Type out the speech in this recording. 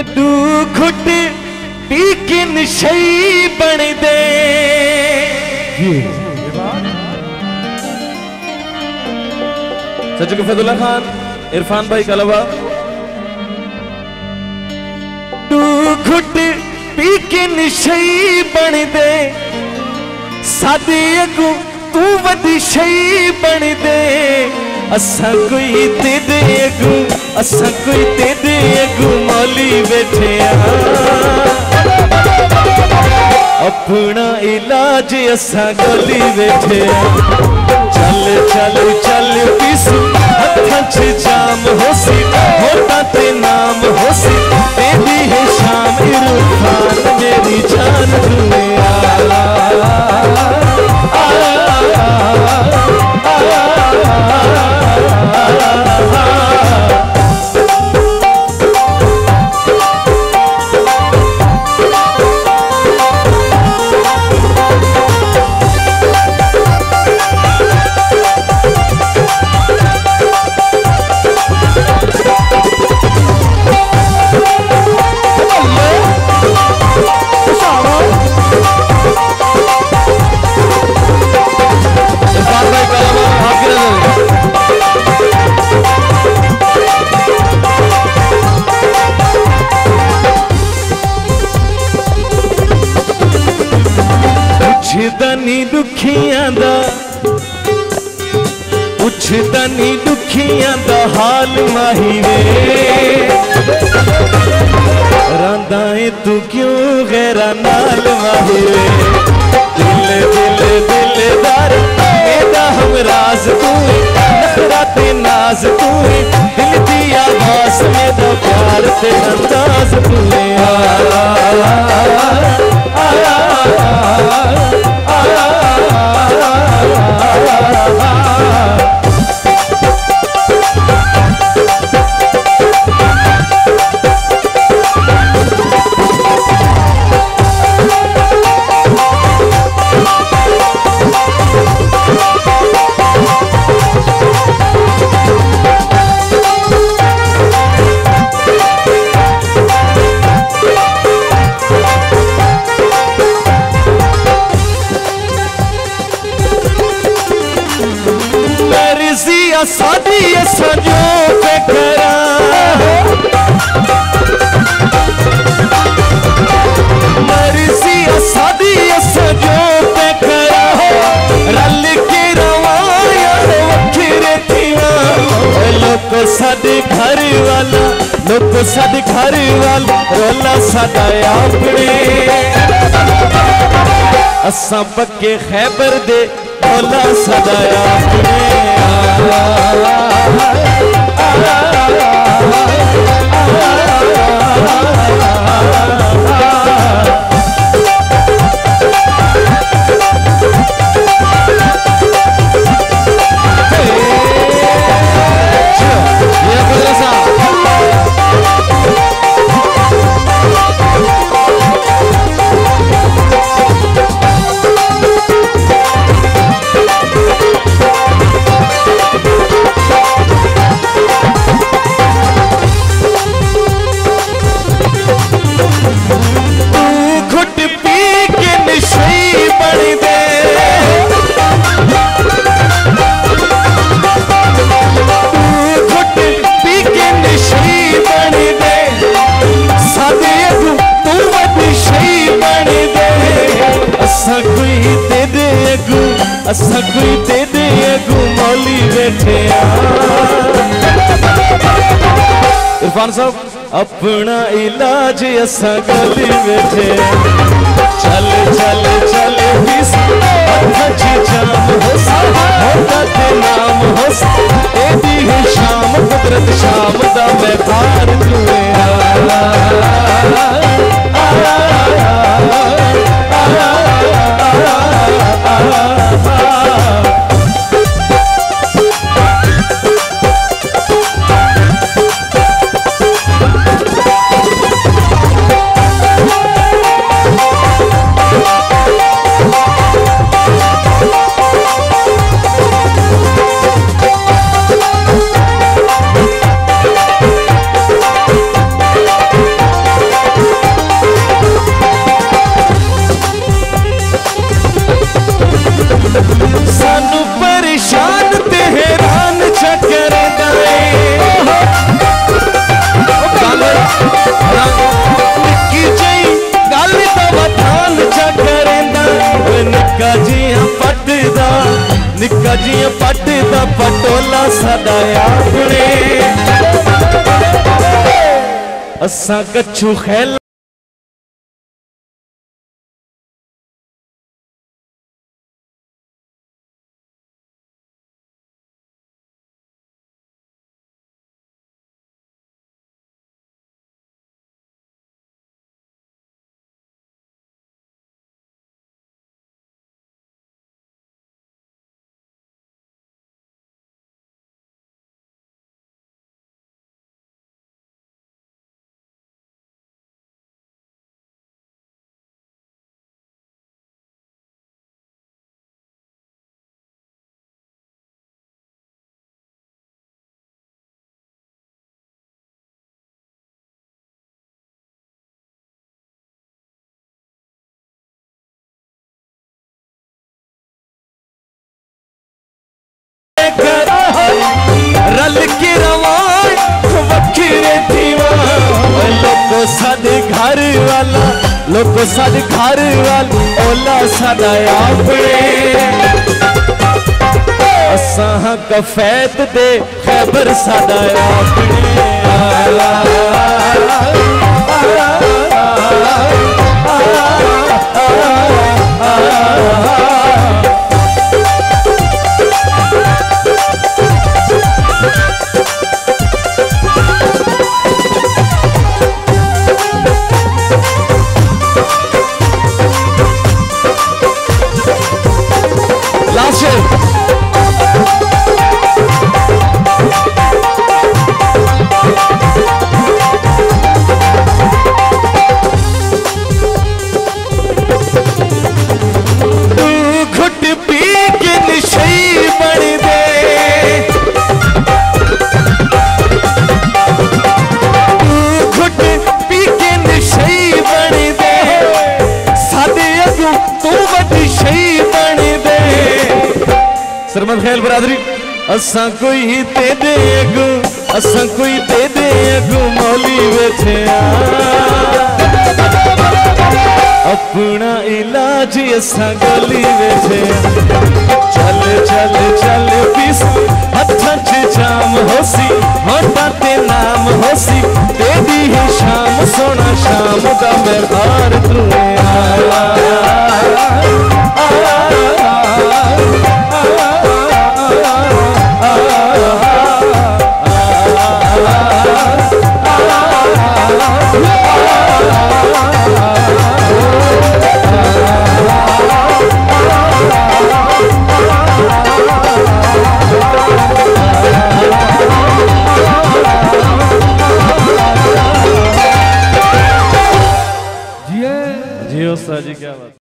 दू घुट पी के नशई बन दे। सचिन फैजुल्ला खान, इरफान भाई के अलावा दू घुट पी के नशई बन दे, सादे अगू तू वदी शई बन दे। असा कोई तेरे अगू, असा कोई तेरे अगू मौली बैठे अपना इलाज असा गली बैठे। चल चल चल पीसू हथा च जाम होसी, होता ते नाम होसी, तेरी है शाम इरफान मेरी जान तुम्हें दुखियां दा पुछदा नी दुखियां दा हाल माही वे। रांदा है तू क्यों गैरा नाल माही वे। दिल दिल दिलदार मेरा हमराज तू, नखरा ते नाज तू, दिल दी आवाज मेरा प्यार ते अंदाज तू। सादी सजो पे करा मर्जी सादी सजो पे करा, रल के रवाया वखरे थिया। लोग साडे घर वाला, लोग साडे घर वाला रोला साडा अपने। असा पक्के खैबर दे रोला साडा अपने। असा कोई तेरे अगू मौली बैठे। इरफान साहब, अपना इलाज असा गली बैठे। चल चल चल जाम होसा, होता ते नाम होसा, तेरी है शाम कुदरत शाम दा मैं खार तुए। पटोला सदा अपने असा कच्छू खैल रल के रवान वखरे दीवान लोको साडे घर वाला लोको साडे घर वाला ओला साडा अपने असां कफैत दे खैबर साडा अपने सरमद ख्याल बरादरी असा कोई दे दे अगू असा कोई दे दे अगू मौली बैठे अपना इलाज असा गली बैठे चल चल चल पीस हथा च जाम होसी होटा ते नाम होसी दे दी है शाम सोना शाम दा मेहर तू जी उस्ताद जी क्या बात।